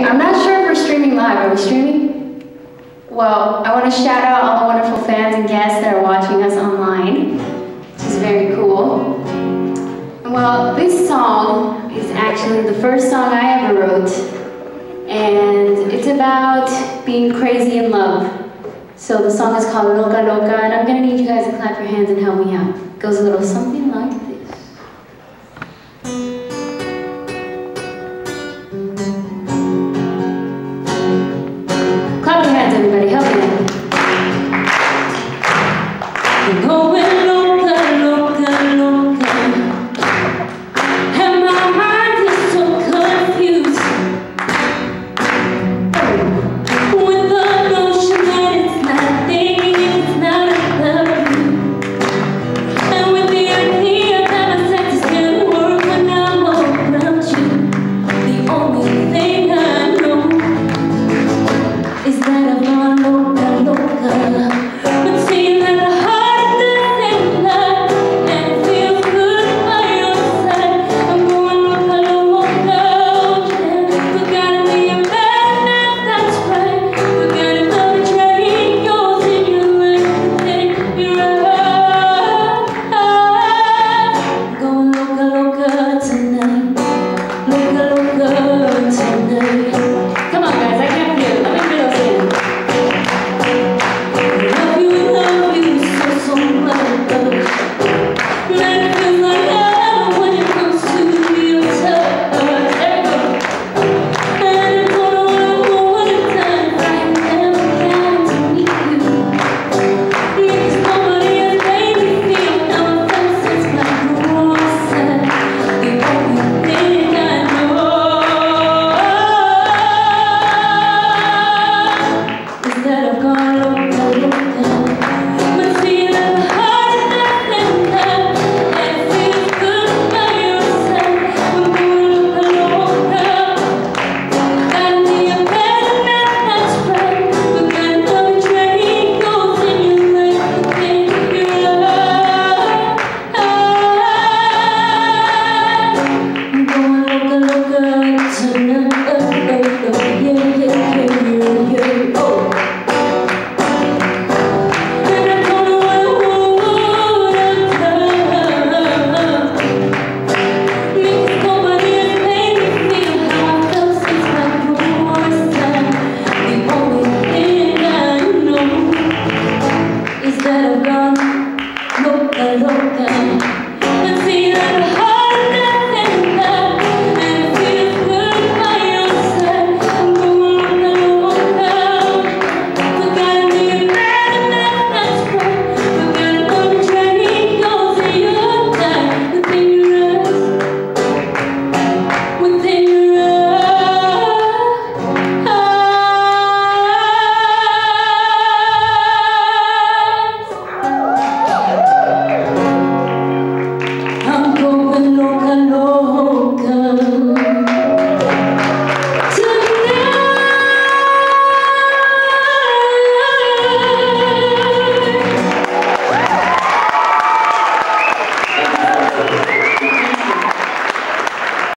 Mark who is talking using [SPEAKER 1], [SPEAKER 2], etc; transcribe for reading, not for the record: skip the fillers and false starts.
[SPEAKER 1] I'm not sure if we're streaming live. Are we streaming? Well, I want to shout out all the wonderful fans and guests that are watching us online, which is very cool. And well, this song is actually the first song I ever wrote, and it's about being crazy in love. So the song is called Loca Loca, and I'm going to need you guys to clap your hands and help me out. It goes a little something like